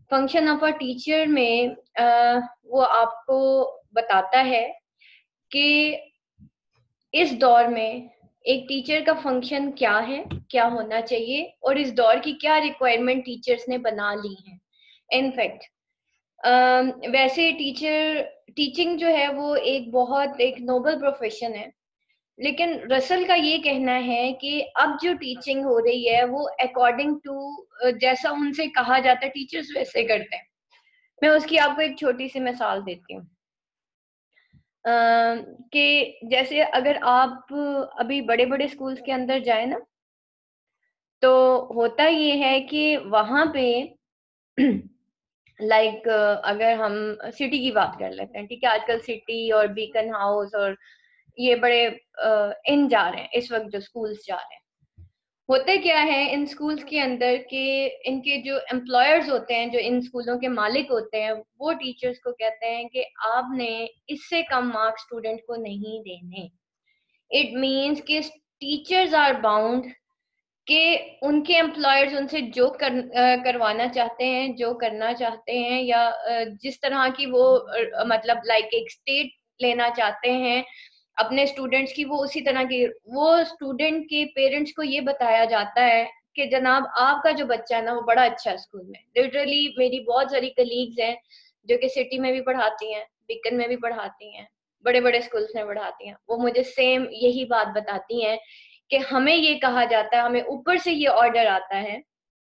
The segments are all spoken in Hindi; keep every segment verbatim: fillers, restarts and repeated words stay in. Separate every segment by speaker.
Speaker 1: फंक्शन ऑफ अ टीचर में आ, वो आपको बताता है कि इस दौर में एक टीचर का फंक्शन क्या है, क्या होना चाहिए, और इस दौर की क्या रिक्वायरमेंट टीचर्स ने बना ली है। इनफैक्ट वैसे टीचर टीचिंग जो है वो एक बहुत एक नोबल प्रोफेशन है, लेकिन रसल का ये कहना है कि अब जो टीचिंग हो रही है वो अकॉर्डिंग टू जैसा उनसे कहा जाता है टीचर्स वैसे करते हैं। मैं उसकी आपको एक छोटी सी मिसाल देती हूँ कि जैसे अगर आप अभी बड़े बड़े स्कूल्स के अंदर जाए ना, तो होता ये है कि वहां पे लाइक like, अगर हम सिटी की बात कर लेते हैं, ठीक है, आजकल सिटी और बीकन हाउस और ये बड़े इन जा रहे हैं इस वक्त जो स्कूल्स जा रहे हैं। होते क्या है इन स्कूल्स के अंदर कि इनके जो एम्प्लॉयर्स होते हैं, जो इन स्कूलों के मालिक होते हैं, वो टीचर्स को कहते हैं कि आपने इससे कम मार्क्स स्टूडेंट को नहीं देने। इट मीन्स कि टीचर्स आर बाउंड कि उनके एम्प्लॉयर्स उनसे जो कर, करवाना चाहते हैं, जो करना चाहते हैं, या जिस तरह की वो मतलब लाइक एक स्टेट लेना चाहते हैं अपने स्टूडेंट्स की, वो उसी तरह की वो स्टूडेंट के पेरेंट्स को ये बताया जाता है कि जनाब आपका जो बच्चा है ना वो बड़ा अच्छा है स्कूल में। लिटरली मेरी बहुत सारी कलीग्स हैं जो कि सिटी में भी पढ़ाती हैं, बीकन में भी पढ़ाती हैं, बड़े बड़े स्कूल्स में पढ़ाती हैं, वो मुझे सेम यही बात बताती हैं कि हमें ये कहा जाता है, हमें ऊपर से ये ऑर्डर आता है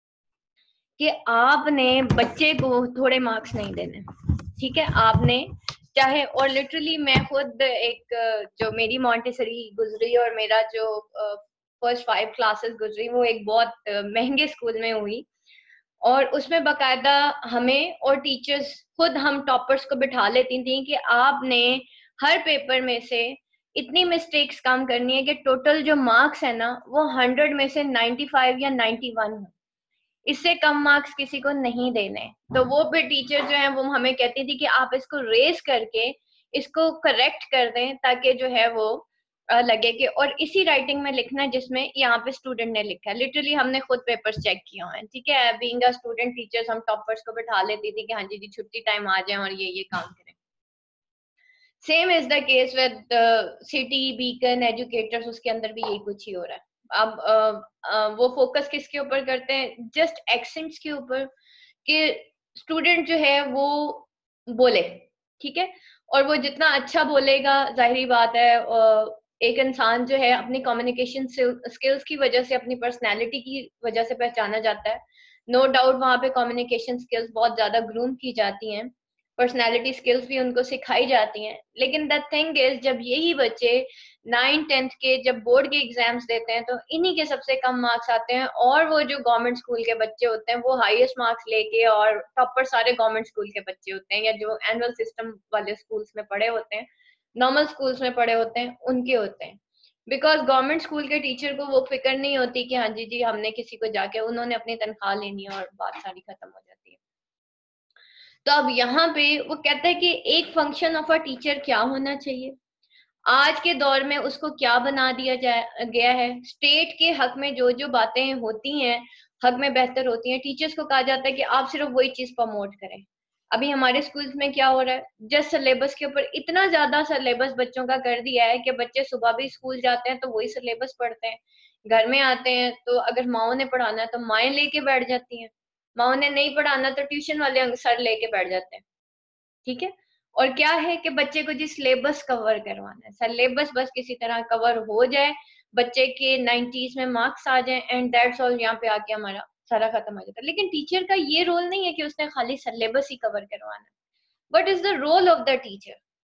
Speaker 1: कि आपने बच्चे को थोड़े मार्क्स नहीं देने, ठीक है, आपने चाहे। और लिटरली मैं खुद एक जो मेरी मॉन्टेसरी गुजरी और मेरा जो फर्स्ट फाइव क्लासेस गुजरी वो एक बहुत महंगे स्कूल में हुई, और उसमें बकायदा हमें और टीचर्स खुद हम टॉपर्स को बिठा लेती थी कि आपने हर पेपर में से इतनी मिस्टेक्स कम करनी है कि टोटल जो मार्क्स है ना वो हंड्रेड में से नाइन्टी फाइव या नाइन्टी वन हो, इससे कम मार्क्स किसी को नहीं देने। तो वो भी टीचर जो है वो हमें कहती थी कि आप इसको रेस करके इसको करेक्ट कर दें ताकि जो है वो लगे कि, और इसी राइटिंग में लिखना है जिसमें यहाँ पे स्टूडेंट ने लिखा है। लिटरली हमने खुद पेपर्स चेक किए हैं, ठीक है, बीइंग अ स्टूडेंट टीचर्स हम टॉपर्स को बिठा लेती थी कि हाँ जी जी छुट्टी टाइम आ जाए और ये ये काम करें। Same is the case with city beacon educators, उसके अंदर भी यही कुछ ही हो रहा है। अब uh, uh, वो फोकस किसके ऊपर करते हैं, जस्ट एक्सेंट्स के ऊपर, कि स्टूडेंट जो है वो बोले, ठीक है, और वो जितना अच्छा बोलेगा जाहिर बात है uh, एक इंसान जो है अपनी कम्युनिकेशन स्किल्स की वजह से, अपनी पर्सनैलिटी की वजह से पहचाना जाता है। नो no डाउट वहां पे कम्युनिकेशन स्किल्स बहुत ज्यादा ग्रूम की जाती हैं, पर्सनैलिटी स्किल्स भी उनको सिखाई जाती हैं, लेकिन द थिंग इज जब यही बच्चे नाइन टेंथ के जब बोर्ड के एग्जाम्स देते हैं तो इन्हीं के सबसे कम मार्क्स आते हैं, और वो जो गवर्नमेंट स्कूल के बच्चे होते हैं वो हाईएस्ट मार्क्स लेके, और टॉपर सारे गवर्नमेंट स्कूल के बच्चे होते हैं, या जो एनुअल सिस्टम वाले स्कूल्स में पढ़े होते हैं, नॉर्मल स्कूल्स में पढ़े होते हैं, उनके होते हैं। बिकॉज गवर्नमेंट स्कूल के टीचर को वो फिक्र नहीं होती कि हाँ जी जी हमने किसी को जाके, उन्होंने अपनी तनख्वाह लेनी है और बात सारी खत्म हो जाती है। तो अब यहाँ पे वो कहता है कि एक फंक्शन ऑफ अ टीचर क्या होना चाहिए, आज के दौर में उसको क्या बना दिया जा गया है। स्टेट के हक में जो जो बातें होती हैं, हक में बेहतर होती हैं, टीचर्स को कहा जाता है कि आप सिर्फ वही चीज प्रमोट करें। अभी हमारे स्कूल्स में क्या हो रहा है, जस्ट सिलेबस के ऊपर इतना ज्यादा सिलेबस बच्चों का कर दिया है कि बच्चे सुबह भी स्कूल जाते हैं तो वही सिलेबस पढ़ते हैं, घर में आते हैं तो अगर माओ ने पढ़ाना है तो माएँ लेके बैठ जाती हैं, माओ ने नहीं पढ़ाना तो ट्यूशन वाले सर लेके बैठ जाते हैं, ठीक है। और क्या है कि बच्चे को जी सिलेबस कवर करवाना है, सिलेबस बस किसी तरह कवर हो जाए, बच्चे के नाइंटीज़ में मार्क्स आ जाए, एंड दैट्स ऑल, यहाँ पे आके हमारा सारा खत्म हो जाता है। लेकिन टीचर का ये रोल नहीं है कि उसने खाली सिलेबस ही कवर करवाना है। What is the role of the teacher?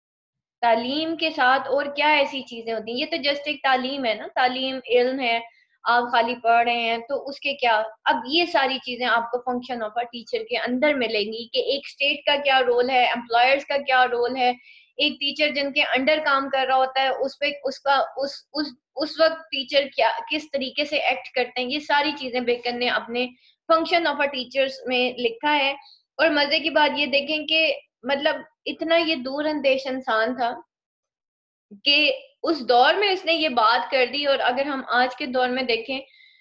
Speaker 1: तालीम के साथ और क्या ऐसी चीजें होती हैं, ये तो जस्ट एक तालीम है ना, तालीम इल्म है, आप खाली पढ़ रहे हैं तो उसके क्या, अब ये सारी चीजें आपको फंक्शन ऑफ अ टीचर के अंदर मिलेंगी कि एक स्टेट का क्या रोल है, एम्प्लॉयर्स का क्या रोल है, एक टीचर जिनके अंडर काम कर रहा होता है उस पे उसका उस उस उस वक्त टीचर क्या किस तरीके से एक्ट करते हैं, ये सारी चीजें बेकन ने अपने फंक्शन ऑफ अ टीचर्स में लिखा है। और मजे की बात ये देखें कि मतलब इतना ये दूर अंदेश इंसान था कि उस दौर में इसने ये बात कर दी, और अगर हम आज के दौर में देखें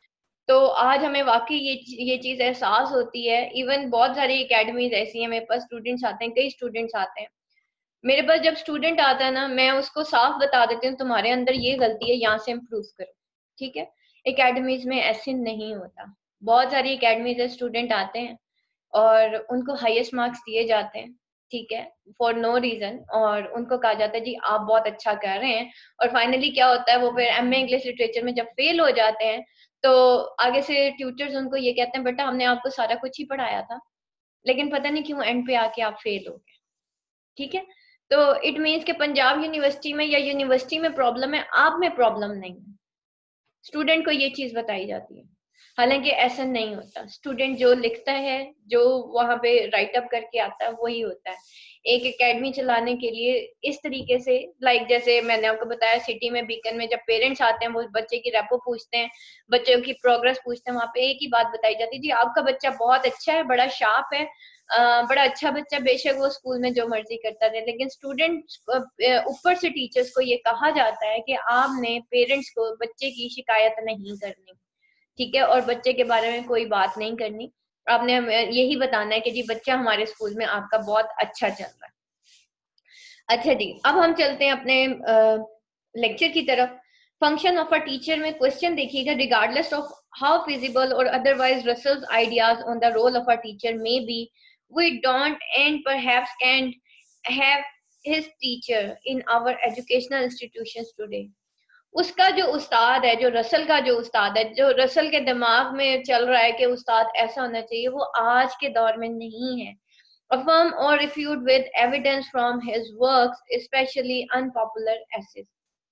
Speaker 1: तो आज हमें वाकई ये ये चीज एहसास होती है। इवन बहुत सारी एकेडमीज ऐसी हैं, मेरे पास स्टूडेंट्स आते हैं, कई स्टूडेंट्स आते हैं मेरे पास। जब स्टूडेंट आता है ना, मैं उसको साफ बता देती हूँ तुम्हारे अंदर ये गलती है, यहाँ से इम्प्रूव करो, ठीक है। एकेडमीज में ऐसे नहीं होता। बहुत सारी एकेडमीज है, स्टूडेंट आते हैं और उनको हाईएस्ट मार्क्स दिए जाते हैं, ठीक है, फॉर नो रीजन, और उनको कहा जाता है जी आप बहुत अच्छा कर रहे हैं। और फाइनली क्या होता है, वो फिर एमए इंग्लिश लिटरेचर में जब फेल हो जाते हैं तो आगे से ट्यूटर्स उनको ये कहते हैं बेटा हमने आपको सारा कुछ ही पढ़ाया था, लेकिन पता नहीं क्यों एंड पे आके आप फेल हो गए, ठीक है। तो इट मीन्स कि पंजाब यूनिवर्सिटी में या यूनिवर्सिटी में प्रॉब्लम है, आप में प्रॉब्लम नहीं है। स्टूडेंट को ये चीज बताई जाती है, हालांकि ऐसा नहीं होता। स्टूडेंट जो लिखता है, जो वहां पे राइट अप करके आता है, वही होता है। एक एकेडमी चलाने के लिए इस तरीके से, लाइक जैसे मैंने आपको बताया सिटी में बीकन में जब पेरेंट्स आते हैं वो बच्चे की रेपो पूछते हैं, बच्चों की प्रोग्रेस पूछते हैं, वहां पे एक ही बात बताई जाती है जी आपका बच्चा बहुत अच्छा है, बड़ा शार्प है, आ, बड़ा अच्छा बच्चा, बेशक वो स्कूल में जो मर्जी करता रहे। लेकिन स्टूडेंट ऊपर से टीचर्स को ये कहा जाता है कि आपने पेरेंट्स को बच्चे की शिकायत नहीं करनी, ठीक है, और बच्चे के बारे में कोई बात नहीं करनी। आपने यही बताना है कि जी बच्चा हमारे स्कूल में आपका बहुत अच्छा चल रहा है। अच्छा जी, अब हम चलते हैं अपने लेक्चर की तरफ। फंक्शन ऑफ अ टीचर में क्वेश्चन देखिएगा, रिगार्डलेस ऑफ हाउ फिजिबल और otherwise Russell's ideas on the role of a teacher may be, we don't and perhaps can have his teacher in our educational institutions today. उसका जो उस्ताद है, जो रसल का जो उस्ताद है, जो रसल के दिमाग में चल रहा है कि उस्ताद ऐसा होना चाहिए, वो आज के दौर में नहीं है। Affirm or refute with evidence from his works, especially unpopular essays.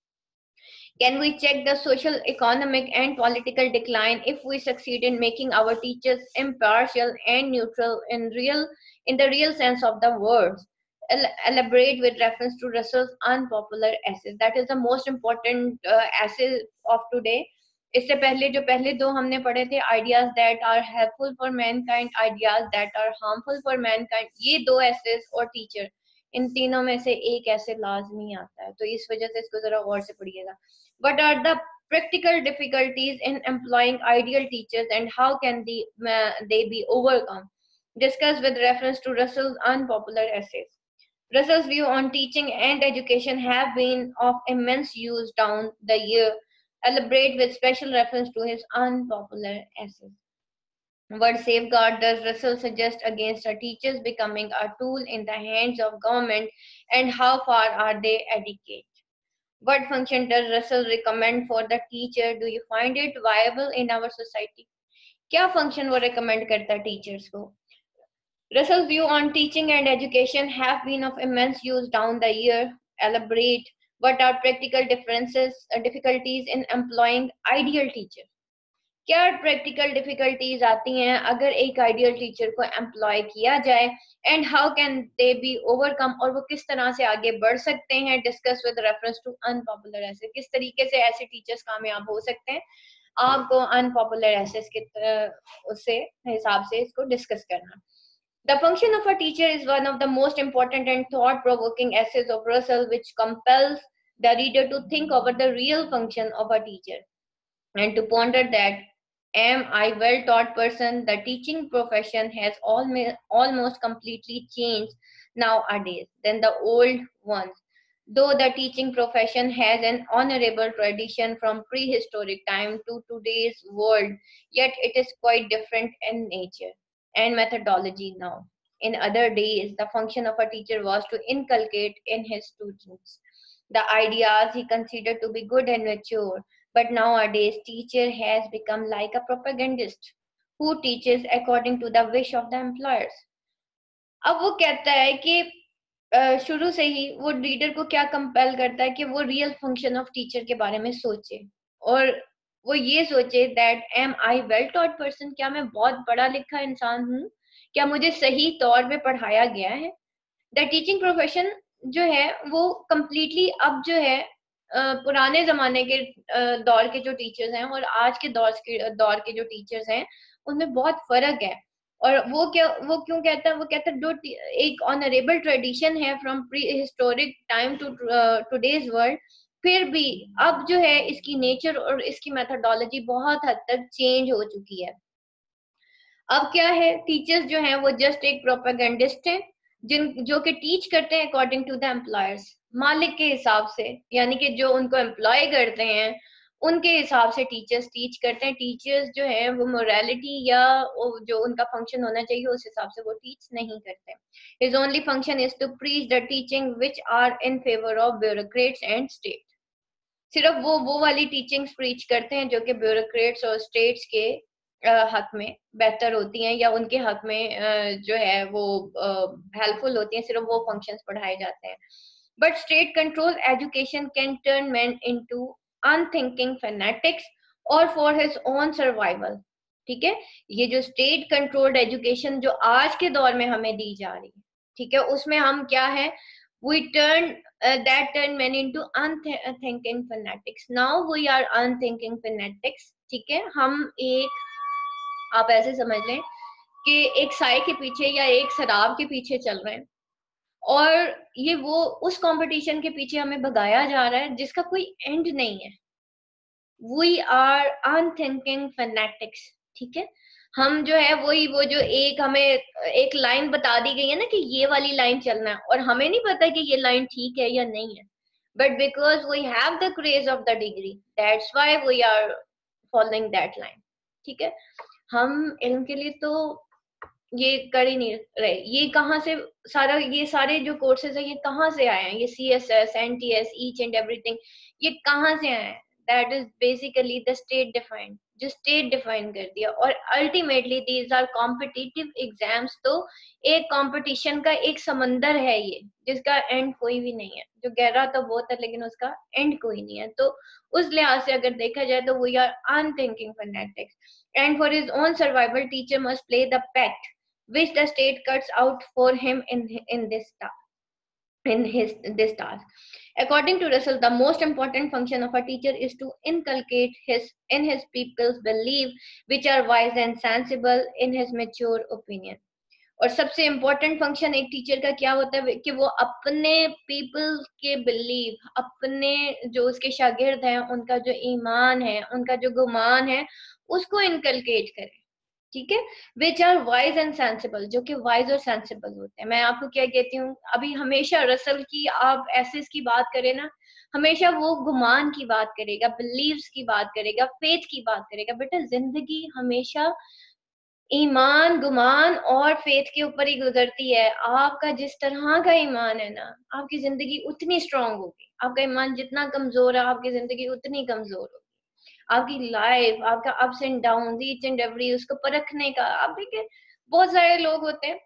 Speaker 1: Can we check the social, economic, and political decline if we succeed in making our teachers impartial and neutral in real, in the real sense of the words? Elaborate with reference to Russell's unpopular essays. That is the most important uh, essay of today. इससे पहले जो पहले दो हमने पढ़े थे, ideas that are helpful for mankind, ideas that are harmful for mankind, ये दो एसेस और टीचर, इन तीनों में से एक ऐसे लाजमी आता है, तो इस वजह से इसको जरा गौर से पढ़िएगा। What are the practical difficulties in employing ideal teachers and how can they, uh, they be overcome? Discuss with reference to Russell's unpopular essays. Russell's view on teaching and education have been of immense use down the year. Elaborate with special reference to his unpopular essays. What safeguard does Russell suggest against our teachers becoming a tool in the hands of government, and how far are they adequate? What function does Russell recommend for the teacher? Do you find it viable in our society? क्या function वो recommend करता है teachers को? Russell's view on teaching and education have been of immense use down the year. Elaborate. What are practical differences, uh, difficulties in employing ideal teacher? क्या प्रैक्टिकल डिफिकल्टीज आती हैं अगर एक आइडियल टीचर को एम्प्लॉय किया जाए, and how can they be overcome, और वो किस तरह से आगे बढ़ सकते हैं। Discuss with reference to unpopular essays, किस तरीके से ऐसे टीचर्स कामयाब हो सकते हैं, आपको अनपॉपुलर एसेस के उससे हिसाब से इसको डिस्कस करना। The function of a teacher is one of the most important and thought-provoking essays of Russell, which compels the reader to think over the real function of a teacher and to ponder that, am I well-taught person? The teaching profession has almost completely changed nowadays than the old ones. Though the teaching profession has an honorable tradition from prehistoric time to today's world, yet it is quite different in nature and methodology now. In other days, the function of a teacher was to inculcate in his students the ideas he considered to be good and mature. But nowadays, teacher has become like a propagandist who teaches according to the wish of the employers. अब वो कहता है कि शुरू से ही वो रीडर को क्या कंपेल करता है कि वो रियल फंक्शन ऑफ टीचर के बारे में सोचे, और वो ये सोचे that am I well taught person, क्या मैं बहुत पढ़ा लिखा इंसान हूँ, क्या मुझे सही तौर पे पढ़ाया गया है। द टीचिंग प्रोफेशन जो है वो कम्प्लीटली अब जो है पुराने जमाने के दौर के जो टीचर्स हैं और आज के दौर के दौर के जो टीचर्स हैं उनमें बहुत फर्क है। और वो क्या वो क्यों कहता है, वो कहता है जो एक ऑनरेबल ट्रेडिशन है from pre historic time to today's world, फिर भी अब जो है इसकी नेचर और इसकी मेथोडोलॉजी बहुत हद तक चेंज हो चुकी है। अब क्या है, टीचर्स जो हैं वो जस्ट एक प्रोपेगेंडिस्ट हैं, जिन जो कि टीच करते हैं अकॉर्डिंग टू द एम्प्लॉयर्स, मालिक के हिसाब से, यानी कि जो उनको एम्प्लॉय करते हैं उनके हिसाब से टीचर्स टीच करते हैं। टीचर्स जो है वो मोरालिटी या जो उनका फंक्शन होना चाहिए उस हिसाब से वो टीच नहीं करते। His only function is to preach the teaching which are in favour of bureaucrats and state. सिर्फ वो वो वाली टीचिंग्स प्रीच करते हैं जो कि ब्यूरोक्रेट्स और स्टेट्स के हक में बेहतर होती हैं या उनके हक में जो है वो हेल्पफुल होती हैं, सिर्फ वो फंक्शंस पढ़ाए जाते हैं। But state control education can turn man into unthinking fanatics और फॉर हिज ओन सर्वाइवल। ठीक है, ये जो स्टेट कंट्रोल्ड एजुकेशन जो आज के दौर में हमें दी जा रही है, ठीक है, उसमें हम क्या है, we turn uh, that turn men into unthinking fanatics. Now we are unthinking fanatics. ठीक है, हम एक, आप ऐसे समझ लें कि एक साय के पीछे या एक शराब के पीछे चल रहे हैं और ये वो उस कंपटीशन के पीछे हमें भगाया जा रहा है जिसका कोई एंड नहीं है। We are unthinking fanatics. ठीक है, हम जो है वही वो जो एक हमें एक लाइन बता दी गई है ना कि ये वाली लाइन चलना है और हमें नहीं पता कि ये लाइन ठीक है या नहीं है, but because we have the craze of the degree, that's why we are following that line. ठीक है, हम इल्म के लिए तो ये कर ही नहीं रहे। ये कहाँ से सारा, ये सारे जो कोर्सेज है ये कहाँ से आए हैं, ये C S S, N T S, each and everything, ये कहाँ से आए हैं? That is basically the state defined, जो स्टेट डिफाइन कर दिया। और ultimately these are competitive exams, तो एक कंपटीशन का एक समंदर है ये, जिसका एंड कोई भी नहीं है, जो गहरा तो बहुत है लेकिन उसका एंड कोई नहीं है। तो उस लिहाज से अगर देखा जाए तो we are unthinking fanatics and for his own survival teacher must play the pact which the state cuts out for him in in this task in his this task. According to Russell, the most important function of a teacher is to inculcate his in his people's belief which are wise and sensible in his mature opinion. और सबसे इम्पोर्टेंट फंक्शन एक टीचर का क्या होता है कि वो अपने पीपल के बिलीव, अपने जो उसके शागिर्द हैं उनका जो ईमान है, उनका जो गुमान है, उसको इनकलकेट करे। ठीक है, which are wise and sensible, जो कि वाइज और सेंसिबल होते हैं। मैं आपको क्या कहती हूँ, अभी हमेशा रसल की आप एसेस की बात करें ना, हमेशा वो गुमान की बात करेगा, बिलीव्स की बात करेगा, फेथ की बात करेगा। बेटा जिंदगी हमेशा ईमान, गुमान और फेथ के ऊपर ही गुजरती है। आपका जिस तरह का ईमान है ना, आपकी जिंदगी उतनी स्ट्रांग होगी। आपका ईमान जितना कमजोर है, आपकी जिंदगी उतनी कमजोर होगी। आपकी लाइफ, आपका ups and down, each and every, उसको परखने का। आप देखिए बहुत सारे लोग होते हैं,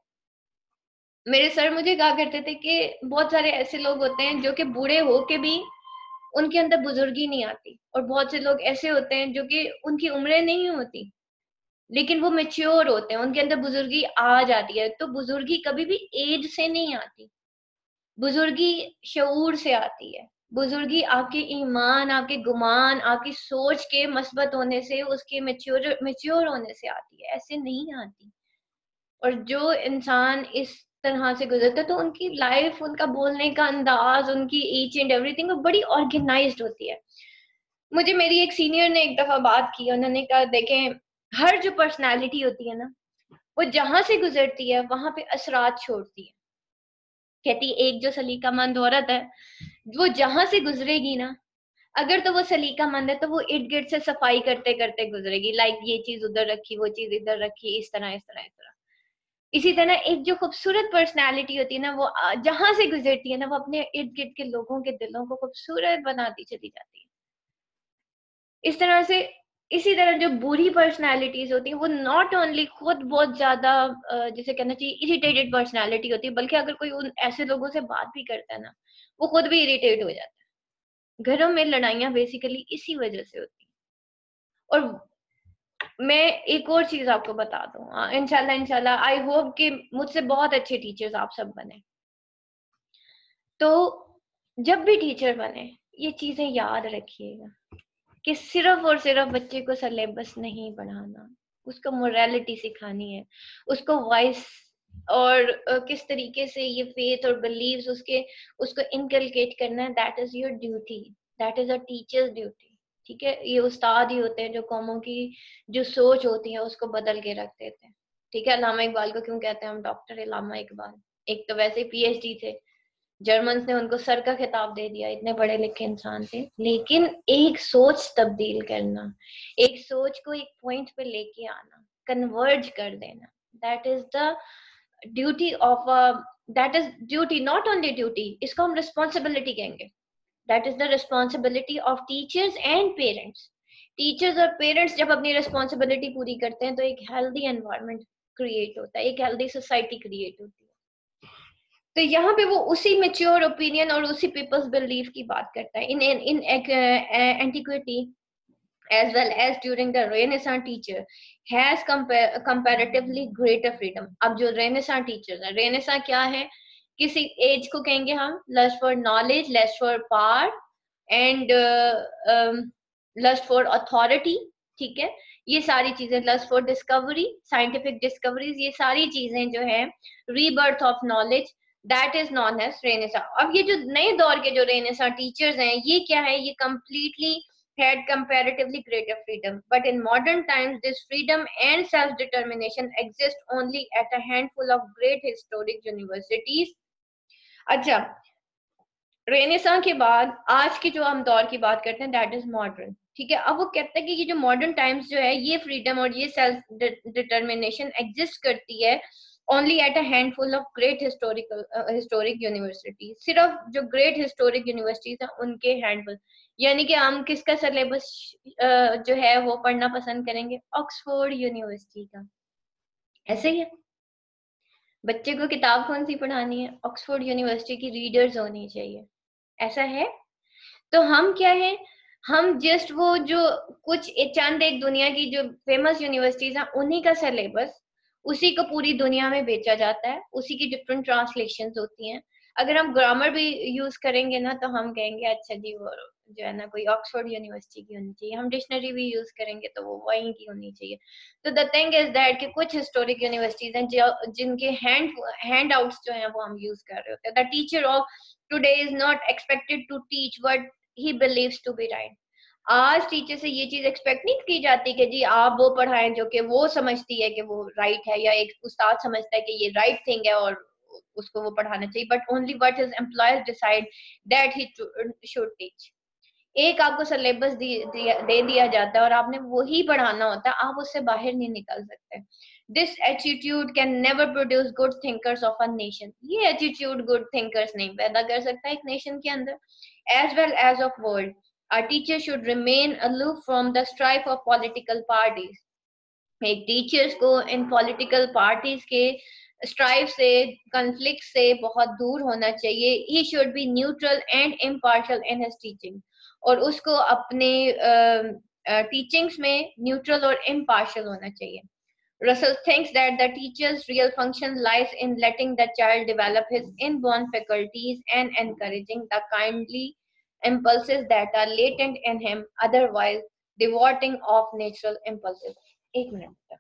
Speaker 1: मेरे सर मुझे कहा करते थे कि बहुत सारे ऐसे लोग होते हैं जो कि बूढ़े हो के भी उनके अंदर बुजुर्गी नहीं आती, और बहुत से लोग ऐसे होते हैं जो कि उनकी उम्रें नहीं होती लेकिन वो मैच्योर होते हैं, उनके अंदर बुजुर्गी आ जाती है। तो बुजुर्गी कभी भी एज से नहीं आती, बुजुर्गी शऊर से आती है। बुजुर्गी आपके ईमान, आपके गुमान, आपकी सोच के मस्बत होने से, उसके मैच्योर मैच्योर होने से आती है, ऐसे नहीं आती। और जो इंसान इस तरह से गुजरता है तो उनकी लाइफ, उनका बोलने का अंदाज, उनकी ईच एंड एवरीथिंग वो बड़ी ऑर्गेनाइज्ड होती है। मुझे मेरी एक सीनियर ने एक दफा बात की, उन्होंने कहा देखें, हर जो पर्सनालिटी होती है ना, वो जहां से गुजरती है वहां पे असरात छोड़ती है। कहती एक जो सलीकामंद औरत है, वो जहां से गुजरेगी ना, अगर तो वो सलीकामंद है तो वो इर्द गिर्द से सफाई करते करते गुजरेगी, लाइक ये चीज उधर रखी, वो चीज इधर रखी, इस तरह इस तरह इस तरह। इसी तरह एक जो खूबसूरत पर्सनालिटी होती है ना, वो जहां से गुजरती है ना, वो अपने इर्द गिर्द के लोगों के दिलों को खूबसूरत बनाती चली जाती है। इस तरह से इसी तरह जो बुरी पर्सनालिटीज होती है वो नॉट ओनली खुद बहुत ज्यादा जिसे कहना चाहिए इरिटेटेड पर्सनालिटी होती है, बल्कि अगर कोई उन ऐसे लोगों से बात भी करता है ना, वो खुद भी इरिटेट हो जाता है। घरों में लड़ाइयां बेसिकली इसी वजह से होती है। और मैं एक और चीज आपको बता दूं, इंशाल्लाह इंशाल्लाह आई होप कि मुझसे बहुत अच्छे टीचर्स आप सब बने। तो जब भी टीचर बने ये चीजें याद रखिएगा कि सिर्फ और सिर्फ बच्चे को सिलेबस नहीं पढ़ाना, उसको मोरालिटी सिखानी है, उसको वॉइस और किस तरीके से ये फेथ और बिलीव्स उसके उसको इनकलकेट करना है, that is your duty. That is a teacher's duty. ठीक है, ये उस्ताद ही होते हैं जो कौमों की जो सोच होती है उसको बदल के रख देते हैं। ठीक है, अल्लामा इकबाल को क्यों कहते हैं हम डॉक्टर अल्लामा इकबाल? एक तो वैसे पीएचडी थे, जर्मन ने उनको सर का खिताब दे दिया, इतने पढ़े लिखे इंसान थे, लेकिन एक सोच तब्दील करना, एक सोच को एक पॉइंट पे लेके आना, कन्वर्ज कर देना, that is the duty of a that is duty, not only duty, इसको हम रिस्पॉन्सिबिलिटी कहेंगे। That is the responsibility of teachers and parents. Teachers और पेरेंट्स जब अपनी रिस्पॉन्सिबिलिटी पूरी करते हैं तो एक हेल्दी एनवायरनमेंट क्रिएट होता है, एक हेल्दी सोसाइटी क्रिएट होती है। तो यहाँ पे वो उसी मेच्योर ओपिनियन और उसी पीपल्स बिलीफ की बात करता है। In in antiquity as well as during the Renaissance teacher has compar comparatively greater freedom। अब जो Renaissance teachers है, Renaissance क्या है? किसी एज को कहेंगे हम lust for knowledge, lust for power and uh, um, lust for authority। ठीक है, ये सारी चीजें, lust for discovery, scientific discoveries, ये सारी चीजें जो है rebirth of knowledge, that is known as Renaissance। अब ये जो नए दौर के जो Renaissance teachers हैं, ये क्या है? ये completely had comparatively greater freedom, but in modern times this freedom and self-determination exist only at a handful of great historic universities। अच्छा, रेनेसां के बाद आज की जो हम दौर की बात करते हैं दैट इज मॉडर्न। ठीक है, अब वो कहते हैं कि ये जो मॉडर्न टाइम्स जो है ये फ्रीडम और ये सेल्फ डिटर्मिनेशन एग्जिस्ट करती है only at a handful of great historical historic universities. सिर्फ जो ग्रेट हिस्टोरिक यूनिवर्सिटीज हैं उनके हैंडफुल, यानी कि हम किसका सिलेबस जो है वो पढ़ना पसंद करेंगे? ऑक्सफोर्ड यूनिवर्सिटी का। ऐसे ही है, बच्चे को किताब कौन सी पढ़ानी है? ऑक्सफोर्ड यूनिवर्सिटी की रीडर्स होनी चाहिए, ऐसा है। तो हम क्या है, हम जस्ट वो जो कुछ चंद एक दुनिया की जो फेमस यूनिवर्सिटीज हैं उन्हीं का सिलेबस उसी को पूरी दुनिया में बेचा जाता है, उसी की डिफरेंट ट्रांसलेशन होती हैं। अगर हम ग्रामर भी यूज करेंगे ना तो हम कहेंगे अच्छा जी वो जो है ना कोई ऑक्सफोर्ड यूनिवर्सिटी की होनी चाहिए। हम डिक्शनरी भी यूज करेंगे तो वो वहीं की होनी चाहिए। तो द थिंग इज दैट कि कुछ हिस्टोरिक यूनिवर्सिटीज हैं जो जिनके हैंड हैंड आउट्स जो हैं वो हम यूज कर रहे होते हैं। The teacher of today is not expected to teach what he believes to be right. आज टीचर से ये चीज एक्सपेक्ट नहीं की जाती कि जी आप वो पढ़ाएं जो कि वो समझती है कि वो राइट है, या एक उस्ताद समझता है कि ये राइट थिंग है और उसको वो पढ़ाना चाहिए, but only what his employers decide that he should teach. एक आपको सिलेबस दे दिया जाता है और आपने वही पढ़ाना होता है, आप उससे बाहर नहीं निकल सकते। This attitude can never produce good thinkers of a nation. ये एटीट्यूड गुड थिंकर्स नहीं पैदा कर सकता एक नेशन के अंदर, as well as of world. A teacher should remain aloof from the strife of political parties। एक टीचर्स को इन पॉलिटिकल पार्टीज के स्ट्राइव से, कन्फ्लिक्ट से बहुत दूर होना चाहिए। He should be neutral and impartial in his teaching, और उसको अपने टीचिंग्स uh, uh, में न्यूट्रल और इम्पार्शियल होना चाहिए। Russell thinks that the teacher's real function lies in letting the child develop his inborn faculties and encouraging the kindly impulses that are latent in him, otherwise devoting of natural impulses। एक मिनट।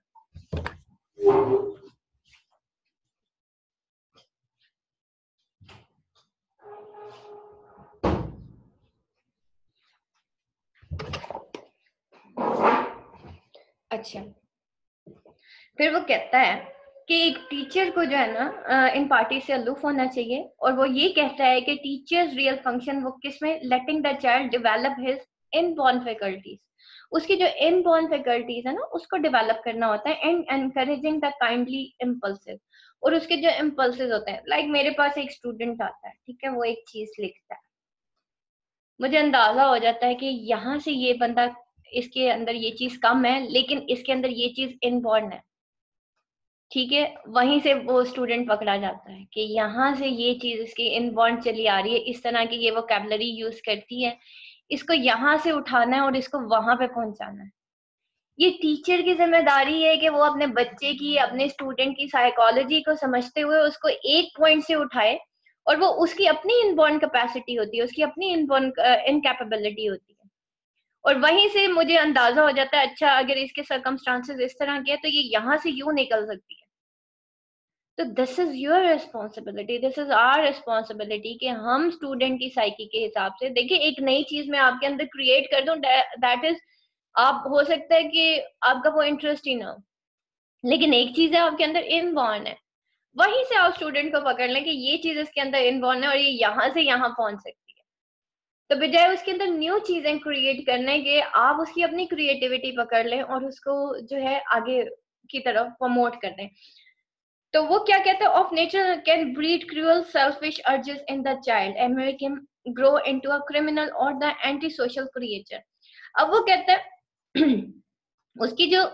Speaker 1: अच्छा, फिर वो कहता है कि एक टीचर को जो है ना इन पार्टी से अलूफ होना चाहिए, और वो ये कहता है कि टीचर्स रियल फंक्शन वो किसमें, letting the child develop his inborn faculties, उसकी जो इनबॉर्न फैकल्टीज है ना उसको डेवलप करना होता है, and encouraging the kindly impulsive, और उसके जो इम्पल्सिव होते हैं, लाइक like मेरे पास एक स्टूडेंट आता है, ठीक है, वो एक चीज लिखता है, मुझे अंदाजा हो जाता है कि यहाँ से ये बंदा, इसके अंदर ये चीज कम है लेकिन इसके अंदर ये चीज इनबॉर्न है। ठीक है, वहीं से वो स्टूडेंट पकड़ा जाता है कि यहाँ से ये चीज इसकी इनबॉर्न चली आ रही है, इस तरह की ये वोकैबुलरी यूज करती है, इसको यहाँ से उठाना है और इसको वहां पे पहुंचाना है। ये टीचर की जिम्मेदारी है कि वो अपने बच्चे की, अपने स्टूडेंट की साइकोलॉजी को समझते हुए उसको एक पॉइंट से उठाए, और वो उसकी अपनी इनबॉर्न कैपेसिटी होती है, उसकी अपनी इनबॉर्न इनकैपेबिलिटी होती है, और वहीं से मुझे अंदाजा हो जाता है अच्छा अगर इसके सर्कमस्टांसेस इस तरह के हैं तो ये यहाँ से यूं निकल सकती है। तो this is your responsibility, this is our responsibility कि हम स्टूडेंट की साइकी के हिसाब से देखिए। एक नई चीज मैं आपके अंदर क्रिएट कर दूं, दैट इज, आप हो सकता है कि आपका वो इंटरेस्ट ही ना हो, लेकिन एक चीज है आपके अंदर इनबॉर्न है, वहीं से आप स्टूडेंट को पकड़ लें कि ये चीज इसके अंदर इनबॉर्न है और ये यहाँ से यहाँ पहुंच सकती है। तो बजाय उसके अंदर न्यू चीजें क्रिएट करने के, आप उसकी अपनी क्रिएटिविटी पकड़ लें और उसको जो है आगे की तरफ प्रमोट कर दें। तो वो क्या कहते हैं, of nature can breed cruel selfish urges in the child and make him grow into a criminal और द एंटी सोशल क्रिएचर। अब वो कहते हैं उसकी जो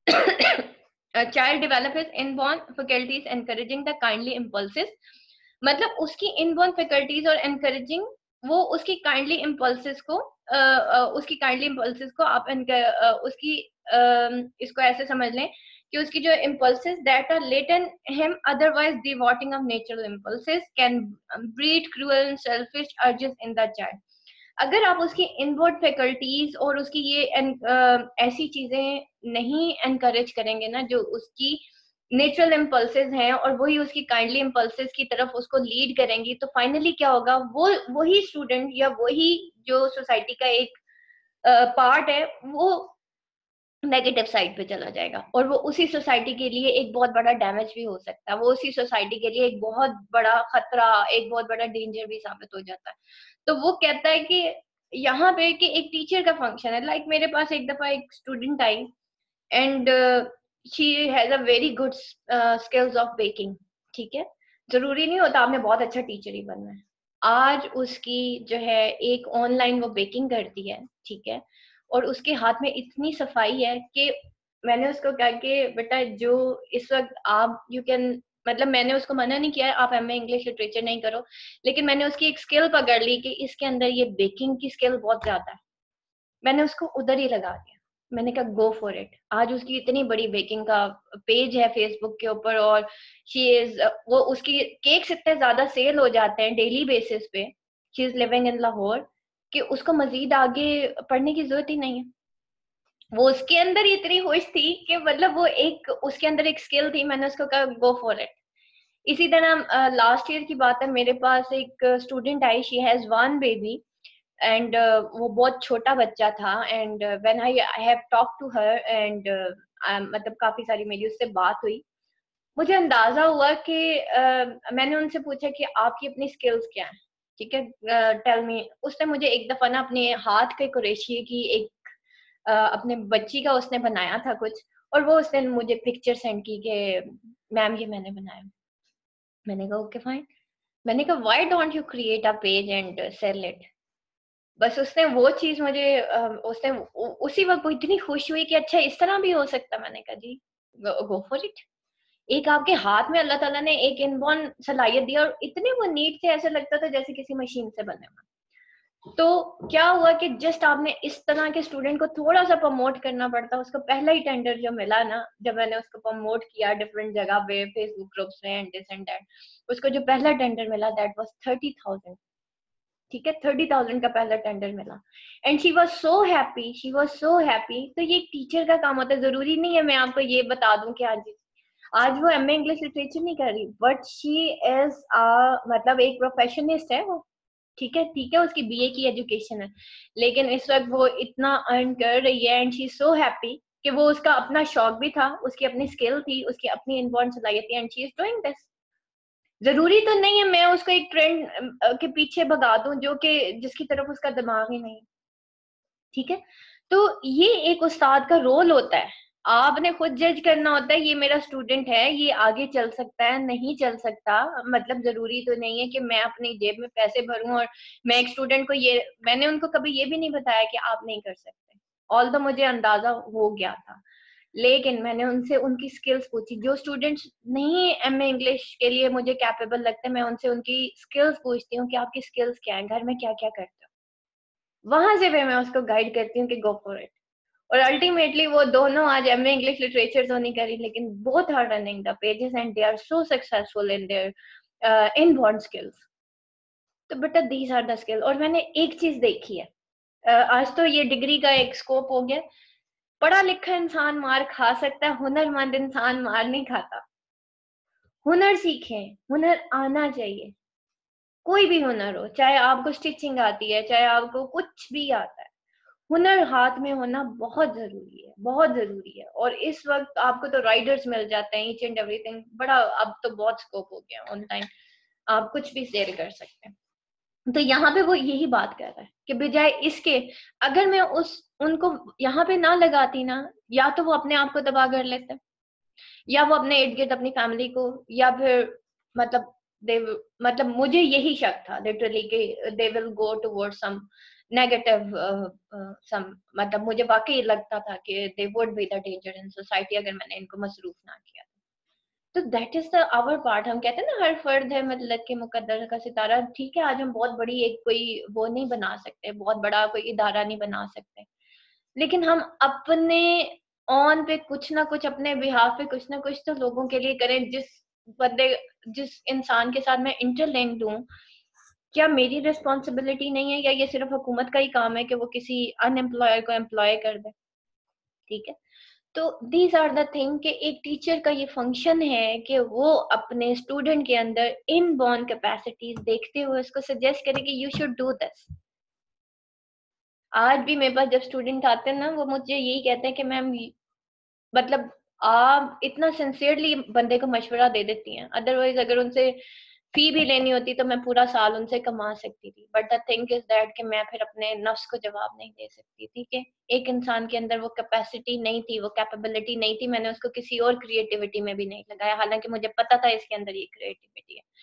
Speaker 1: child develop his inborn faculties encouraging the kindly impulses, मतलब उसकी इनबॉर्न फैकल्टीज और एनकरेजिंग वो उसकी काइंडली इम्पल्सेस को uh, uh, उसकी काइंडली इम्पल्सेस को आप uh, उसकी uh, इसको ऐसे समझ लें कि उसकी जो impulses that are latent him otherwise devoting of natural impulses can breed cruel and selfish urges in the child। अगर आप उसकी इनवर्ड फैकल्टीज और उसकी ये एन, uh, ऐसी चीजें नहीं एनकरेज करेंगे ना जो उसकी नेचुरल इम्पल्सेस हैं और वही उसकी काइंडली इम्पल्सेस की तरफ उसको लीड करेंगी, तो फाइनली क्या होगा, वो वही स्टूडेंट या वही जो सोसाइटी का एक पार्ट uh, है वो नेगेटिव साइड पे चला जाएगा और वो उसी सोसाइटी के लिए एक बहुत बड़ा डैमेज भी हो सकता है, वो उसी सोसाइटी के लिए एक बहुत बड़ा खतरा, एक बहुत बड़ा डेंजर भी साबित हो जाता है। तो वो कहता है कि यहाँ पे कि एक टीचर का फंक्शन है, लाइक मेरे पास एक दफा एक स्टूडेंट आई and she has a very good skills of baking, ठीक है, जरूरी नहीं होता आपने बहुत अच्छा टीचर ही बनना है। आज उसकी जो है एक ऑनलाइन वो बेकिंग करती है, ठीक है, और उसके हाथ में इतनी सफाई है कि मैंने उसको कहा कि बेटा जो इस वक्त आप यू कैन, मतलब मैंने उसको मना नहीं किया आप एमए इंग्लिश लिटरेचर नहीं करो, लेकिन मैंने उसकी एक स्किल पकड़ ली कि इसके अंदर ये बेकिंग की स्किल बहुत ज्यादा है, मैंने उसको उधर ही लगा दिया। मैंने कहा गो फॉर इट। आज उसकी इतनी बड़ी बेकिंग का पेज है फेसबुक के ऊपर और शी इज, वो उसकी केक्स इतने ज्यादा सेल हो जाते हैं डेली बेसिस पे, she is living in Lahore, कि उसको मजीद आगे पढ़ने की जरूरत ही नहीं है। वो उसके अंदर इतनी होश थी कि मतलब वो एक उसके अंदर एक स्किल थी, मैंने उसको कहा गो फॉर इट। इसी तरह लास्ट ईयर की बात है, मेरे पास एक स्टूडेंट आई, she has one baby and वो बहुत छोटा बच्चा था and when I I have talk to her and मतलब काफी सारी मेरी उससे बात हुई, मुझे अंदाजा हुआ कि uh, मैंने उनसे पूछा कि आपकी अपनी स्किल्स क्या हैं, ठीक है, टेल मी। उसने मुझे एक दफा ना अपने हाथ के कुरेशिये की एक uh, अपने बच्ची का उसने बनाया था कुछ, और वो उसने मुझे पिक्चर सेंड की कि मैम ये मैंने बनाया। मैंने कहा ओके फाइन, मैंने कहा why don't you create a page and sell it. बस उसने वो चीज मुझे उसने उसी वक्त वो इतनी खुश हुई कि अच्छा इस तरह भी हो सकता। मैंने कहा जी गो फॉर इट। एक आपके हाथ में अल्लाह ताला ने एक इनबॉर्न सलाहियत दी और इतने वो नीट थे, ऐसे लगता था जैसे किसी मशीन से बने हुए। तो क्या हुआ कि जस्ट आपने इस तरह के स्टूडेंट को थोड़ा सा प्रमोट करना पड़ता। उसको पहला ही टेंडर जो मिला ना, जब मैंने उसको प्रमोट किया डिफरेंट जगह पे फेसबुक ग्रुप्स में एंड दिस एंड दैट, उसको जो पहला टेंडर मिला दैट वाज थर्टी थाउजेंड, ठीक है, थर्टी थाउजेंड का पहला टेंडर मिला and she was so happy, she was so happy. तो ये टीचर का काम होता है, जरूरी नहीं है मैं आपको ये बता दूं कि आज आज वो एमए इंग्लिश लिटरेचर नहीं कर रही, बट शी इज मतलब एक प्रोफेशनिस्ट है वो, ठीक है, ठीक है, उसकी बीए की एजुकेशन है, लेकिन इस वक्त वो इतना अर्न कर रही है and she is so happy कि वो उसका अपना शौक भी था, उसकी अपनी स्किल थी, उसकी अपनी इनबॉर्न सलाहियत थी and she is doing this. जरूरी तो नहीं है मैं उसको एक ट्रेंड के पीछे भगा दूं जो कि जिसकी तरफ उसका दिमाग ही नहीं, ठीक है। तो ये एक उस्ताद का रोल होता है, आपने खुद जज करना होता है ये मेरा स्टूडेंट है, ये आगे चल सकता है नहीं चल सकता। मतलब जरूरी तो नहीं है कि मैं अपनी जेब में पैसे भरूं और मैं एक स्टूडेंट को ये, मैंने उनको कभी ये भी नहीं बताया कि आप नहीं कर सकते, ऑल तो मुझे अंदाजा हो गया था, लेकिन मैंने उनसे उनकी स्किल्स पूछी। जो स्टूडेंट्स नहीं एमए इंग्लिश के लिए मुझे कैपेबल लगते, मैं उनसे उनकी स्किल्स पूछती हूँ कि आपकी स्किल्स क्या है, घर में क्या क्या करते हो, वहां से फिर मैं उसको गाइड करती हूँ कि गो फॉर इट। और अल्टीमेटली वो दोनों आज एमए इंग्लिश लिटरेचर तो नहीं करी, लेकिन both are running the pages and they are so successful in their inborn skills. तो बेटा दीज आर द स्किल। और मैंने एक चीज देखी है, uh, आज तो ये डिग्री का एक स्कोप हो गया, पढ़ा लिखा इंसान मार खा सकता है, हुनरमंद इंसान मार नहीं खाता। हुनर सीखें, हुनर आना चाहिए, कोई भी हुनर हो, चाहे आपको स्टिचिंग आती है, चाहे आपको कुछ भी आता है, हुनर हाथ में होना बहुत जरूरी है, बहुत जरूरी है। और इस वक्त आपको तो राइडर्स मिल जाते हैं, ईच एंड एवरीथिंग, बड़ा अब तो बहुत स्कोप हो गया ऑनलाइन, आप कुछ भी शेयर कर सकते हैं। तो यहाँ पे वो यही बात कर रहा है कि बजाय इसके, अगर मैं उस उनको यहाँ पे ना लगाती ना, या तो वो अपने आप को तबाह कर लेते, या वो अपने इर्द गिर्द अपनी फैमिली को, या फिर मतलब दे मतलब मुझे यही शक था लिटरली कि they will go towards some negative some, मतलब मुझे वाकई लगता था कि they would be the danger in society अगर मैंने इनको मसरूफ ना किया। तो that is the our part. हम कहते हैं ना हर फर्द है मिल्लत के मुकद्दर का सितारा। ठीक है, आज हम बहुत बड़ी एक कोई वो नहीं बना सकते, बहुत बड़ा कोई इदारा नहीं बना सकते, लेकिन हम अपने ऑन पे कुछ ना कुछ, अपने बिहाफ पे कुछ ना कुछ तो लोगों के लिए करें। जिस बंदे जिस इंसान के साथ मैं इंटरलिंक्ड हूँ, क्या मेरी रिस्पॉन्सिबिलिटी नहीं है, या ये सिर्फ हुकूमत का ही काम है कि वो किसी अनएम्प्लॉयर को एम्प्लॉय कर दे? ठीक है, तो दीज आर द थिंग कि एक टीचर का ये फंक्शन है कि वो अपने स्टूडेंट के अंदर इनबॉर्न कैपेसिटीज देखते हुए उसको सजेस्ट करे कि यू शुड डू दिस। आज भी मेरे पास जब स्टूडेंट आते हैं ना, वो मुझे यही कहते हैं कि मैम, मतलब आप इतना सिंसियरली बंदे को मशवरा दे देती हैं, अदरवाइज अगर उनसे फी भी लेनी होती तो मैं पूरा साल उनसे कमा सकती थी। But the thing is that कि मैं फिर अपने नफ्स को जवाब नहीं दे सकती थी कि एक इंसान के अंदर वो कैपेसिटी नहीं थी, वो कैपेबिलिटी नहीं थी, मैंने उसको किसी और क्रिएटिविटी में भी नहीं लगाया, हालांकि मुझे पता था इसके अंदर ये क्रिएटिविटी है।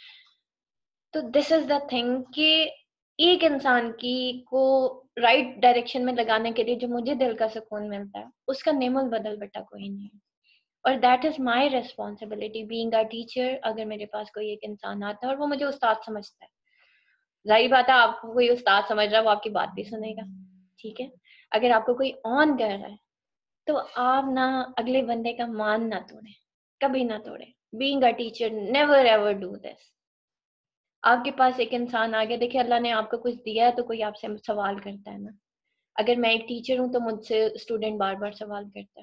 Speaker 1: तो दिस इज द थिंग कि एक इंसान की को राइट डायरेक्शन में लगाने के लिए जो मुझे दिल का सुकून मिलता है, उसका नेमल बदल बेटा कोई नहीं है। और that is my responsibility being a teacher. अगर मेरे पास कोई एक इंसान आता है और वो मुझे उस्ताद समझता है, जाहिर बात है आपको कोई उस्ताद समझ रहा है वो आपकी बात भी सुनेगा, ठीक है। अगर आपको कोई ऑन कर रहा है तो आप ना अगले बंदे का मान ना तोड़े, कभी ना तोड़े। Being a teacher never ever do this. आपके पास एक इंसान आ गया, देखिए अल्लाह ने आपको कुछ दिया है तो कोई आपसे सवाल करता है ना। अगर मैं एक टीचर हूँ तो मुझसे स्टूडेंट बार बार सवाल करता है,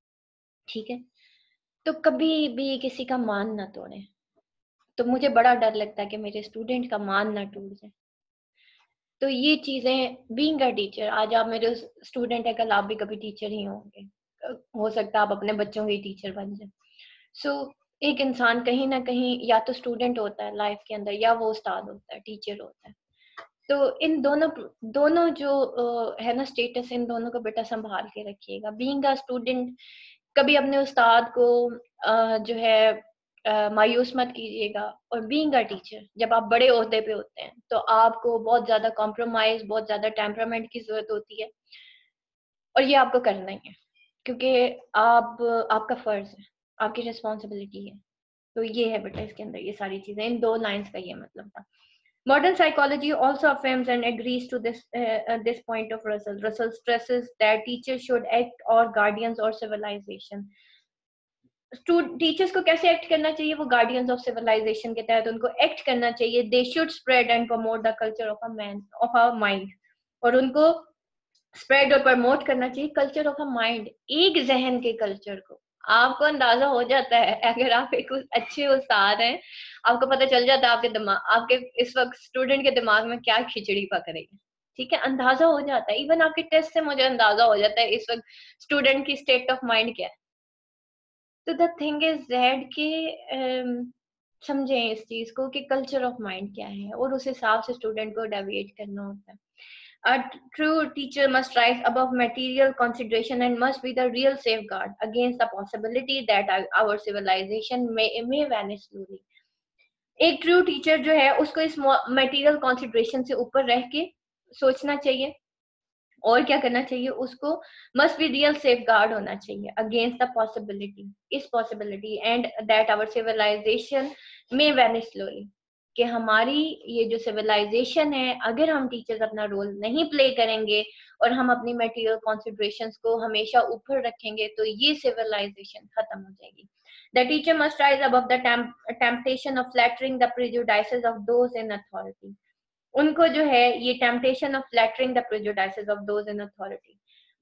Speaker 1: ठीक है। तो कभी भी किसी का मान ना तोड़े। तो मुझे बड़ा डर लगता है कि मेरे स्टूडेंट का मान ना टूट जाए। तो ये चीजें बीइंग अ टीचर, आज आप मेरे स्टूडेंट है, कल आप भी कभी टीचर ही होंगे, हो सकता है आप अपने बच्चों के टीचर बन जाए। सो so, एक इंसान कहीं ना कहीं या तो स्टूडेंट होता है लाइफ के अंदर, या वो उस्ताद होता है, टीचर होता है। तो इन दोनों दोनों जो है ना स्टेटस, इन दोनों को बेटा संभाल के रखिएगा। बीइंग अ स्टूडेंट कभी अपने उस्ताद को जो है मायूस मत कीजिएगा। और बीइंग अ टीचर, जब आप बड़े ओहदे पे होते हैं तो आपको बहुत ज्यादा कॉम्प्रोमाइज, बहुत ज्यादा टेम्परामेंट की जरूरत होती है, और ये आपको करना ही है, क्योंकि आप आपका फर्ज है, आपकी रिस्पॉन्सिबिलिटी है। तो ये है बेटा इसके अंदर ये सारी चीजें, इन दो लाइंस का ये मतलब था। Modern psychology also affirms and agrees to this uh, uh, this point of Russell. Russell stresses that teachers should act or guardians or civilization. Teachers को कैसे एक्ट करना चाहिए? वो गार्डियंस ऑफ सिविलाइजेशन के तहत उनको एक्ट करना चाहिए। They should spread and promote the culture of a man of a mind, और उनको स्प्रेड और प्रमोट करना चाहिए कल्चर ऑफ अ माइंड, एक जहन के कल्चर को। आपको अंदाजा हो जाता है अगर आप एक अच्छे उस्ताद हैं, आपको पता चल जाता है आपके दिमाग, आपके इस वक्त स्टूडेंट के दिमाग में क्या खिचड़ी पक रही है, ठीक है, अंदाजा हो जाता है। इवन आपके टेस्ट से मुझे अंदाजा हो जाता है इस वक्त स्टूडेंट की स्टेट ऑफ माइंड क्या है। तो द थिंग इज दैट कि समझें इस चीज को कि कल्चर ऑफ माइंड क्या है, और उस हिसाब से स्टूडेंट को डेविएट करना होता है। A true teacher must rise above material consideration and must be the real safeguard against the possibility that our civilization may, may vanish slowly. एक ट्रू टीचर जो है उसको इस मटेरियल कंसिडरेशन से ऊपर रह के सोचना चाहिए, और क्या करना चाहिए, उसको must be real safeguard होना चाहिए अगेंस्ट द पॉसिबिलिटी, इस possibility and that our civilization में वैनिश स्लोली, कि हमारी ये जो सिविलाइजेशन है, अगर हम टीचर्स अपना रोल नहीं प्ले करेंगे और हम अपनी मटेरियल कॉन्सिडरेशंस को हमेशा ऊपर रखेंगे, तो ये सिविलाइजेशन खत्म हो जाएगी। The teacher must rise above the temptation of flattering the prejudices of those in authority. उनको जो है ये temptation of flattering the prejudices of those in authority,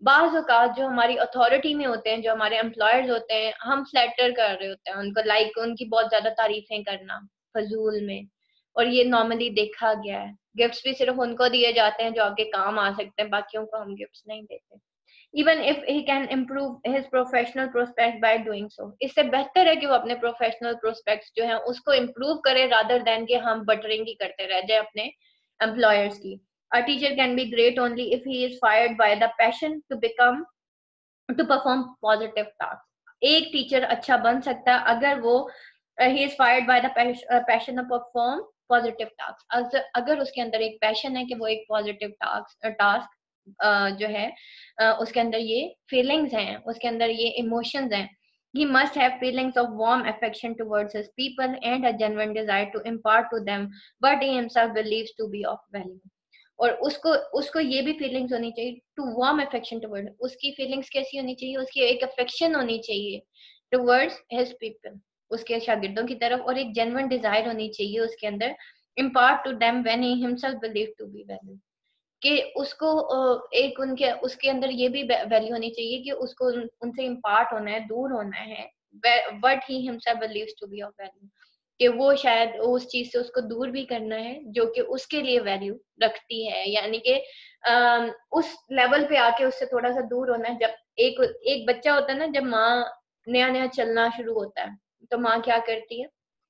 Speaker 1: बाज़ औक़ात जो हमारी अथॉरिटी में होते हैं, जो हमारे एम्प्लॉयर्स होते हैं, हम फ्लैटर कर रहे होते हैं उनको, लाइक उनकी बहुत ज़्यादा तारीफ़ें करना फ़ज़ूल में, और ये नॉर्मली देखा गया है। गिफ्ट्स भी सिर्फ़ उनको दिए जाते हैं जो आपके काम आ सकते हैं, बाकियों को हम गिफ्ट्स नहीं देते। Even if he can improve his professional prospect by doing so, इससे बेहतर है कि वो अपने प्रोफेशनल प्रोस्पेक्ट्स जो हैं उसको इम्प्रूव करे, रादर देन कि हम बटरिंग ही करते रह जाए अपने एम्प्लॉयर्स की। A teacher can be great only if he is fired by the passion to become to perform positive task. एक टीचर अच्छा बन सकता है अगर वो he is fired by the passion to perform positive task, अगर उसके अंदर एक पैशन है कि वो एक पॉजिटिव टास्क टास्क जो है uh, उसके अंदर ये फीलिंग्स हैं, उसके अंदर ये इमोशंस हैं। He must have feelings of warm affection towards his people and a genuine desire to impart to them what he himself believes to be of value. और उसको उसको ये भी फीलिंग्स होनी चाहिए, टू वार्म अफेक्शन टुवर्ड, उसकी फीलिंग्स कैसी होनी चाहिए, उसकी एक अफेक्शन होनी चाहिए टुवर्ड्स हिज पीपल, उसके शागिर्दों की तरफ, और एक जेन्युइन डिजायर होनी चाहिए उसके अंदर, impart to them when he himself believe to be value, कि उसको एक उनके उसके अंदर ये भी वैल्यू होनी चाहिए कि उसको उन, उनसे इम्पार्ट होना है, दूर होना है, but he himself believes to be of value, कि वो शायद उस चीज से उसको दूर भी करना है जो कि उसके लिए वैल्यू रखती है, यानी कि उस लेवल पे आके उससे थोड़ा सा दूर होना है। जब एक एक बच्चा होता है ना, जब माँ नया नया चलना शुरू होता है तो माँ क्या करती है,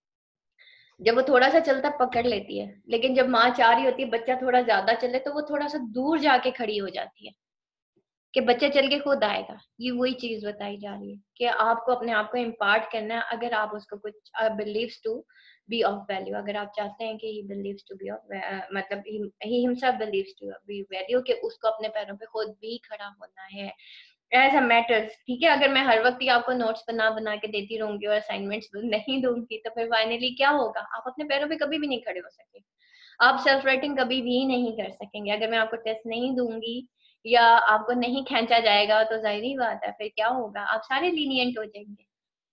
Speaker 1: जब वो थोड़ा सा चलता पकड़ लेती है, लेकिन जब माँ चाह रही होती है बच्चा थोड़ा ज्यादा चले तो वो थोड़ा सा दूर जाके खड़ी हो जाती है कि बच्चा चल के खुद आएगा। ये वही चीज बताई जा रही है कि आपको अपने आप को इम्पार्ट करना है, अगर आप उसको कुछ believes to be of value, अगर आप चाहते हैं कि he believes to be of मतलब he himself believes to be value, कि उसको अपने पैरों पे खुद भी खड़ा होना है एज अ मैटर्स। ठीक है, अगर मैं हर वक्त ही आपको नोट्स बना बना के देती रहूंगी और असाइनमेंट्स नहीं दूंगी तो फिर फाइनली क्या होगा, आप अपने पैरों पे कभी भी नहीं खड़े हो सकेंगे, आप सेल्फ राइटिंग कभी भी नहीं कर सकेंगे। अगर मैं आपको टेस्ट नहीं दूंगी या आपको नहीं खींचा जाएगा तो जाहिर ही बात है फिर क्या होगा, आप सारे लीनियंट हो जाएंगे।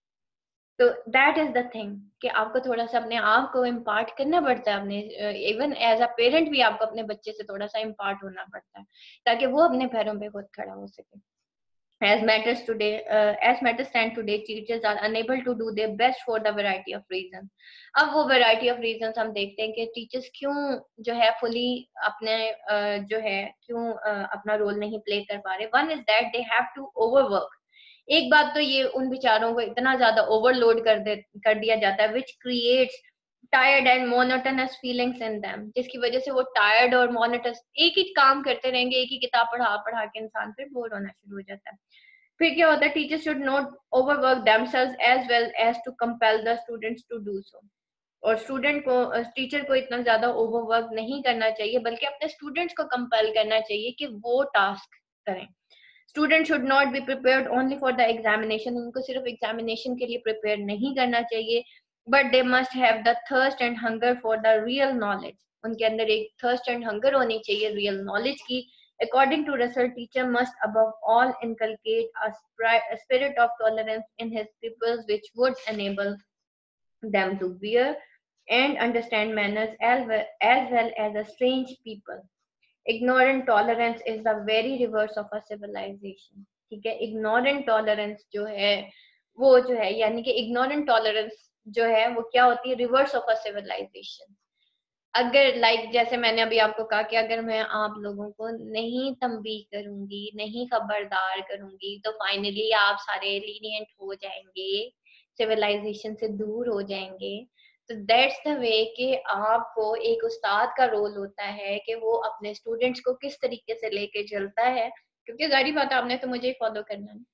Speaker 1: तो दैट इज द थिंग कि आपको थोड़ा सा अपने आप को इम्पार्ट करना पड़ता है, अपने इवन एज अ पेरेंट भी आपको अपने बच्चे से थोड़ा सा इम्पार्ट होना पड़ता है ताकि वो अपने पैरों पे खुद खड़ा हो सके। As matters today, uh, as matters stand today, teachers are unable to do their best for the variety of reasons. अब वो variety of reasons हम देखते हैं कि टीचर्स क्यों जो है fully अपने uh, जो है क्यों uh, अपना रोल नहीं प्ले कर पा रहे। One is that they have to overwork. एक बात तो ये उन बेचारों को इतना ज्यादा ओवरलोड कर दे कर दिया जाता है which creates tired and monotonous feelings in them, जिसकी वजह से वो tired और monotonous एक ही काम करते रहेंगे, एक ही किताब पढ़ा पढ़ा के इंसान फिर बोर होना शुरू हो जाता है। फिर क्या होता है, teachers should not overwork themselves as well as to compel the students to do so, और स्टूडेंट को टीचर को इतना ज्यादा ओवरवर्क नहीं करना चाहिए बल्कि अपने स्टूडेंट्स को कंपेल करना चाहिए कि वो टास्क करें। Student should not be prepared only for the examination, उनको सिर्फ एग्जामिनेशन के लिए प्रिपेयर नहीं करना चाहिए, but they must have the thirst and hunger for the real knowledge, उनके अंदर एक थर्स्ट एंड हंगर होनी चाहिए रियल नॉलेज की। According to Russell, teacher must above all inculcate a, spri- a spirit of tolerance in his pupils, which would enable them to bear and understand manners as well as, well as a strange people. Ignorant tolerance is the very reverse of a civilization. ठीक है, ignorant tolerance जो है वो जो है यानी कि ignorant tolerance जो है वो क्या होती है, reverse of a civilization। अगर लाइक like, जैसे मैंने अभी आपको कहा कि अगर मैं आप लोगों को नहीं तंबीह करूंगी, नहीं खबरदार करूंगी तो फाइनली आप सारे लीनियंट हो जाएंगे, सिविलाइजेशन से दूर हो जाएंगे। तो दैट्स द वे कि आपको एक उस्ताद का रोल होता है कि वो अपने स्टूडेंट्स को किस तरीके से लेके चलता है, क्योंकि जारी बात आपने तो मुझे ही फॉलो करना है,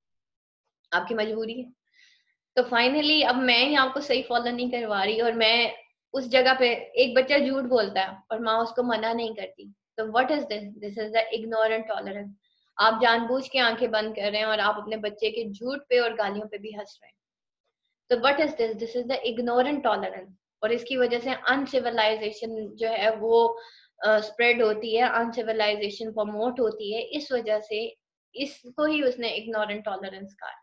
Speaker 1: आपकी मजबूरी है। तो फाइनली अब मैं ही आपको सही फॉलो नहीं करवा रही और मैं उस जगह पे एक बच्चा झूठ बोलता है और माँ उसको मना नहीं करती, तो what is this this is the ignorant tolerance. आप जानबूझ के आंखें बंद कर रहे हैं और आप अपने बच्चे के झूठ पे और गालियों पे भी हंस रहे हैं, तो what is this this is the ignorant tolerance. और इसकी वजह से अनसिविलाइजेशन जो है वो स्प्रेड uh, होती है, अनसिविलाइजेशन प्रमोट होती है, इस वजह से इसको ही उसने इग्नोरेंट टॉलरेंस कहा।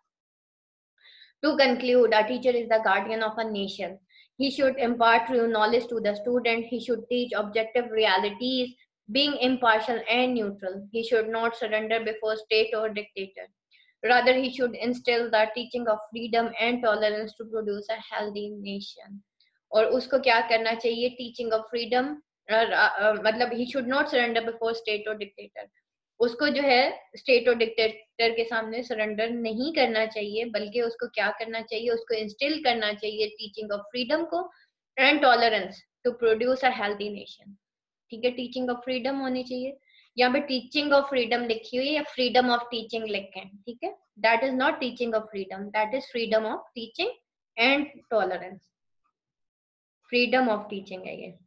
Speaker 1: To conclude, a teacher is the guardian of a nation. He should impart true knowledge to the student. He should teach objective realities being impartial and neutral. He should not surrender before state or dictator. Rather, he should instill the teaching of freedom and tolerance to produce a healthy nation. और उसको क्या करना चाहिए? टीचिंग ऑफ फ्रीडम, मतलब he should not surrender before state और डिक्टेटर. उसको जो है स्टेट और डिक्टेटर के सामने सरेंडर नहीं करना चाहिए, बल्कि उसको क्या करना चाहिए? उसको इंस्टिल करना चाहिए टीचिंग ऑफ फ्रीडम को and tolerance to produce a healthy nation. ठीक है, टीचिंग ऑफ फ्रीडम होनी चाहिए. यहाँ पे टीचिंग ऑफ फ्रीडम लिखी हुई है या फ्रीडम ऑफ टीचिंग लिखे हैं. ठीक है, that is not teaching of freedom, that is freedom of teaching and tolerance. Freedom of teaching है ये,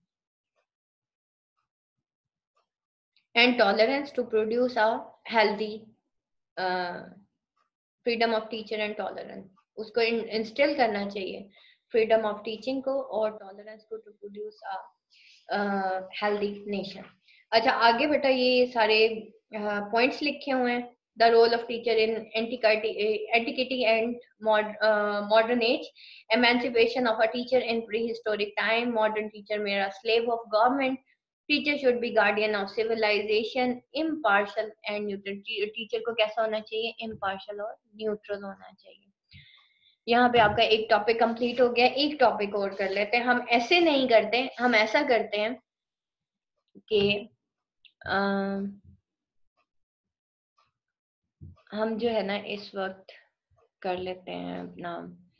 Speaker 1: and tolerance to produce a healthy. Freedom of teacher and tolerance, उसको इंस्टिल करना चाहिए फ्रीडम ऑफ टीचिंग को और टॉलरेंस को to produce a healthy nation. अच्छा, आगे बेटा ये सारे पॉइंट्स uh, लिखे हुए हैं. The role of teacher in antiquity and modern age, emancipation of a teacher in pre historic time, modern teacher mere slave of government, teacher should be guardian of civilization, impartial and neutral. Teacher को कैसा होना चाहिए? इम्पार्शल और न्यूट्रल होना चाहिए. यहाँ पे आपका एक टॉपिक कंप्लीट हो गया. एक टॉपिक और कर लेते हैं. हम ऐसे नहीं करते, हम ऐसा करते हैं कि आ, हम जो है ना इस वक्त कर लेते हैं अपना